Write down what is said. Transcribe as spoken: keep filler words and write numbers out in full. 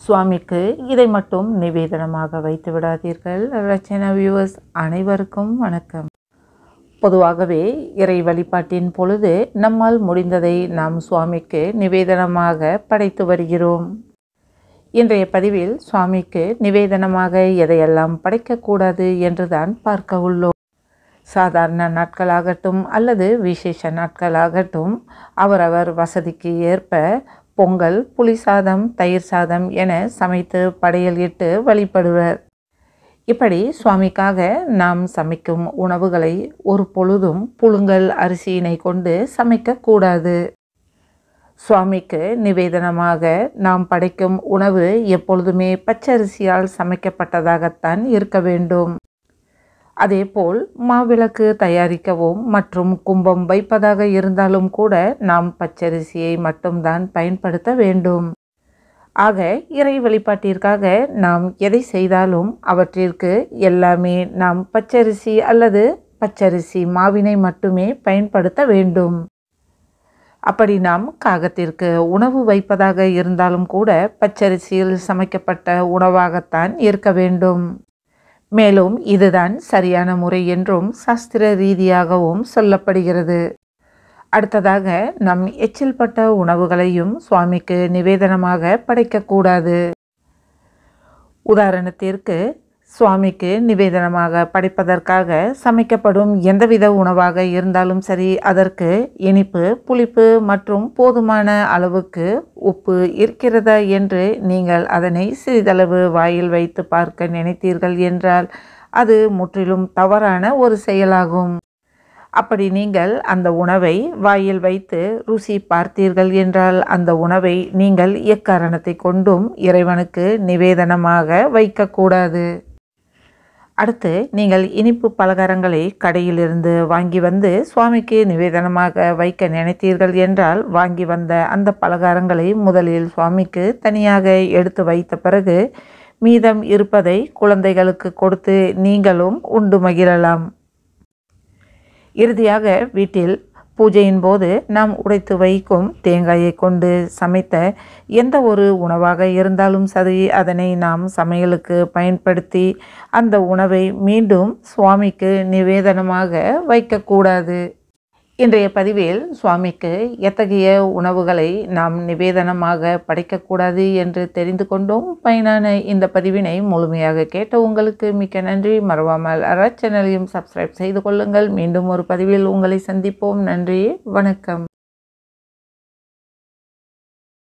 சுவாமிக்கு இதை மட்டும் நிவேதனமாக வைத்து விடாதீர்கள். ரச்சனா வியூவர்ஸ் அனைவருக்கும் வணக்கம். பொதுவாகவே இறை வழிபாட்டின் பொழுது நம்மால் முடிந்ததை நாம் சுவாமிக்கு நிவேதனமாக படைத்து வருகிறோம். இன்றைய பதிவில் சுவாமிக்கு நிவேதனமாக எதையெல்லாம் படைக்கக்கூடாது என்றுதான் பார்க்க உள்ளோம். சாதாரண நாட்களாகட்டும் அல்லது விசேஷ நாட்களாகட்டும் அவரவர் வசதிக்கு ஏற்ப பொங்கல், புளி சாதம், தயிர் சாதம் என சமைத்து படையல் இட்டு வழிபடுவர். இப்படி சுவாமிக்காக நாம் சமைக்கும் உணவுகளை ஒரு பொழுதும் புழுங்கல் அரிசியினை கொண்டு சமைக்கக்கூடாது. சுவாமிக்கு நிவேதனமாக நாம் படைக்கும் உணவு எப்பொழுதுமே பச்சரிசியால் சமைக்கப்பட்டதாகத்தான் இருக்க வேண்டும். அதேபோல் மாவிளக்கு தயாரிக்கவும் மற்றும் கும்பம் வைப்பதாக இருந்தாலும் கூட நாம் பச்சரிசியை மட்டும்தான் பயன்படுத்த வேண்டும். ஆக இறை வழிபாட்டிற்காக நாம் எதை செய்தாலும் அவற்றிற்கு எல்லாமே நாம் பச்சரிசி அல்லது பச்சரிசி மாவினை மட்டுமே பயன்படுத்த வேண்டும். அப்படி நாம் காகத்திற்கு உணவு வைப்பதாக இருந்தாலும் கூட பச்சரிசியில் சமைக்கப்பட்ட உணவாகத்தான் இருக்க வேண்டும். மேலும் இதுதான் சரியான முறை என்றும் சாஸ்திர ரீதியாகவும் சொல்லப்படுகிறது. அடுத்ததாக நம் எச்சில் பட்ட உணவுகளையும் சுவாமிக்கு நிவேதனமாக படைக்கக்கூடாது. உதாரணத்திற்கு சுவாமிக்கு நிவேதனமாக படைப்பதற்காக சமைக்கப்படும் எந்தவித உணவாக இருந்தாலும் சரி, அதற்கு இனிப்பு, புளிப்பு மற்றும் போதுமான அளவுக்கு உப்பு இருக்கிறதா என்று நீங்கள் அதனை சிறிதளவு வாயில் வைத்து பார்க்க நினைத்தீர்கள் என்றால் அது முற்றிலும் தவறான ஒரு செயலாகும். அப்படி நீங்கள் அந்த உணவை வாயில் வைத்து ருசி பார்த்தீர்கள் என்றால் அந்த உணவை நீங்கள் எக்காரணத்தை கொண்டும் இறைவனுக்கு நிவேதனமாக வைக்கக்கூடாது. அடுத்து நீங்கள் இனிப்பு பலகாரங்களை கடையிலிருந்து வாங்கி வந்து சுவாமிக்கு நிவேதனமாக வைக்க நினைத்தீர்கள் என்றால் வாங்கி வந்த அந்த பலகாரங்களை முதலில் சுவாமிக்கு தனியாக எடுத்து வைத்த பிறகு மீதம் இருப்பதை குழந்தைகளுக்கு கொடுத்து நீங்களும் உண்டு மகிழலாம். இறுதியாக வீட்டில் பூஜையின் போது நாம் உடைத்து வைக்கும் தேங்காயை கொண்டு சமைத்த எந்த ஒரு உணவாக இருந்தாலும் சரி, அதனை நாம் சமையலுக்கு பயன்படுத்தி அந்த உணவை மீண்டும் சுவாமிக்கு நிவேதனமாக வைக்கக்கூடாது. இன்றைய பதிவில் சுவாமிக்கு எத்தகைய உணவுகளை நாம் நிவேதனமாக படைக்கக்கூடாது என்று தெரிந்து கொண்டோம். பயனான இந்த பதிவினை முழுமையாக கேட்ட உங்களுக்கு மிக்க நன்றி. மறவாமல் சேனலையும் சப்ஸ்கிரைப் செய்து கொள்ளுங்கள். மீண்டும் ஒரு பதிவில் உங்களை சந்திப்போம். நன்றி, வணக்கம்.